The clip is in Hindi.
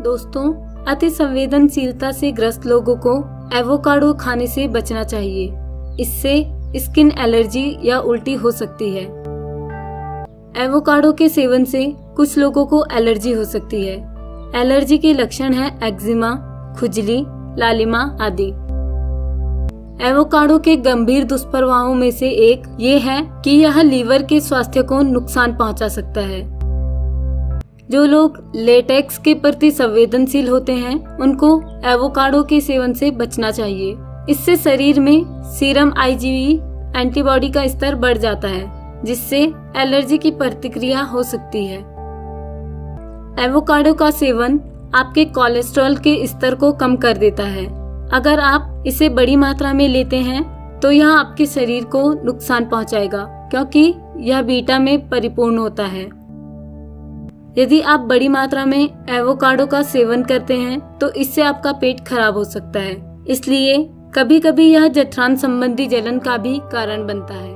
दोस्तों, अति संवेदनशीलता से ग्रस्त लोगों को एवोकाडो खाने से बचना चाहिए। इससे स्किन एलर्जी या उल्टी हो सकती है। एवोकाडो के सेवन से कुछ लोगों को एलर्जी हो सकती है। एलर्जी के लक्षण हैं एक्जिमा, खुजली, लालिमा आदि। एवोकाडो के गंभीर दुष्प्रभावों में से एक ये है कि यह लीवर के स्वास्थ्य को नुकसान पहुंचा सकता है। जो लोग लेटेक्स के प्रति संवेदनशील होते हैं, उनको एवोकाडो के सेवन से बचना चाहिए। इससे शरीर में सीरम IgE एंटीबॉडी का स्तर बढ़ जाता है, जिससे एलर्जी की प्रतिक्रिया हो सकती है। एवोकाडो का सेवन आपके कोलेस्ट्रॉल के स्तर को कम कर देता है। अगर आप इसे बड़ी मात्रा में लेते हैं तो यह आपके शरीर को नुकसान पहुंचाएगा, क्योंकि यह बीटा में परिपूर्ण होता है। यदि आप बड़ी मात्रा में एवोकाडो का सेवन करते हैं तो इससे आपका पेट खराब हो सकता है। इसलिए कभी कभी यह जठरांत्र संबंधी जलन का भी कारण बनता है।